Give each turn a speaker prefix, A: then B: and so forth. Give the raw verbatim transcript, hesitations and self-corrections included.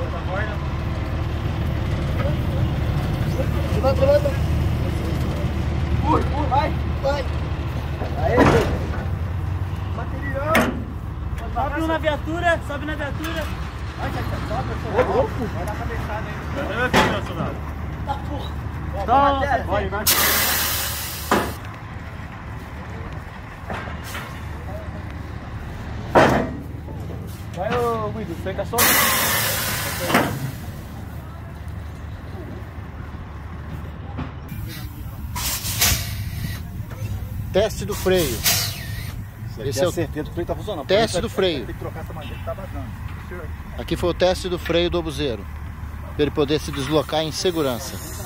A: Levanta, levanta. Pula, pula, vai. Vai. Aê, material.
B: Sobe na viatura, sobe na viatura.
A: Vai, vai, vai. Sobe, sobe. Vai dar cabeçada aí.
C: Vai aqui, meu soldado.
A: Tá, porra.
B: Tá,
C: vai, vai.
A: Vai, ô Guido, fica só.
D: Teste do freio. Esse é o
C: certeza que o freio tá funcionando.
D: teste do freio.
C: Tem que trocar essa mangueira que tá vazando.
D: Aqui foi o teste do freio do obuseiro, para ele poder se deslocar em segurança.